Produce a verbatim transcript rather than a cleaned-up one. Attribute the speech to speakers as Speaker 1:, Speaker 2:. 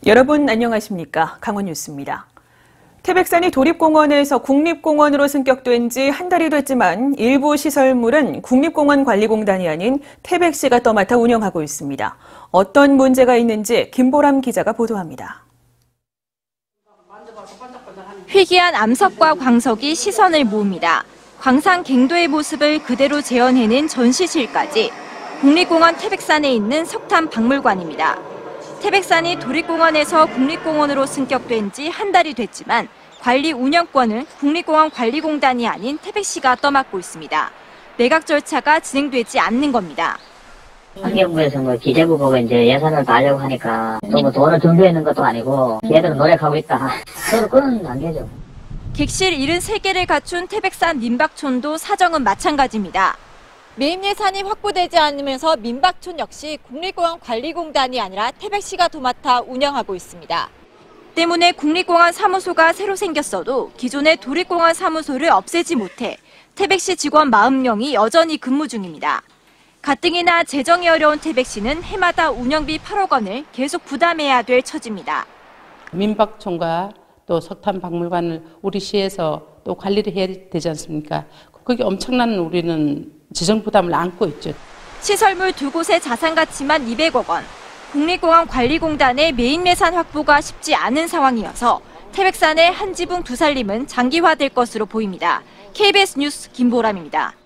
Speaker 1: 여러분 안녕하십니까? 강원 뉴스입니다. 태백산이 도립공원에서 국립공원으로 승격된 지 한 달이 됐지만 일부 시설물은 국립공원관리공단이 아닌 태백시가 떠맡아 운영하고 있습니다. 어떤 문제가 있는지 김보람 기자가 보도합니다.
Speaker 2: 희귀한 암석과 광석이 시선을 모읍니다. 광산 갱도의 모습을 그대로 재현해낸 전시실까지 국립공원 태백산에 있는 석탄 박물관입니다. 태백산이 도립공원에서 국립공원으로 승격된 지 한 달이 됐지만 관리 운영권은 국립공원관리공단이 아닌 태백시가 떠맡고 있습니다. 매각 절차가 진행되지 않는 겁니다.
Speaker 3: 환경부에서 뭐 기재부 보고 이제 예산을 달려고 하니까 또 뭐 돈을 준비해 있는 것도 아니고 걔들은 노력하고 있다. 서로 그런 관계죠.
Speaker 2: 객실 칠십삼 개를 갖춘 태백산 민박촌도 사정은 마찬가지입니다. 매입 예산이 확보되지 않으면서 민박촌 역시 국립공원관리공단이 아니라 태백시가 도맡아 운영하고 있습니다. 때문에 국립공원 사무소가 새로 생겼어도 기존의 도립공원 사무소를 없애지 못해 태백시 직원 사십 명이 여전히 근무 중입니다. 가뜩이나 재정이 어려운 태백시는 해마다 운영비 팔억 원을 계속 부담해야 될 처지입니다.
Speaker 4: 민박촌과 또 석탄 박물관을 우리 시에서 또 관리를 해야 되지 않습니까? 그게 엄청난 우리는 재정 부담을 안고 있죠.
Speaker 2: 시설물 두 곳의 자산 가치만 이백억 원. 국립공원관리공단의 매입 예산 확보가 쉽지 않은 상황이어서 태백산의 한 지붕 두 살림은 장기화될 것으로 보입니다. 케이비에스 뉴스 김보람입니다.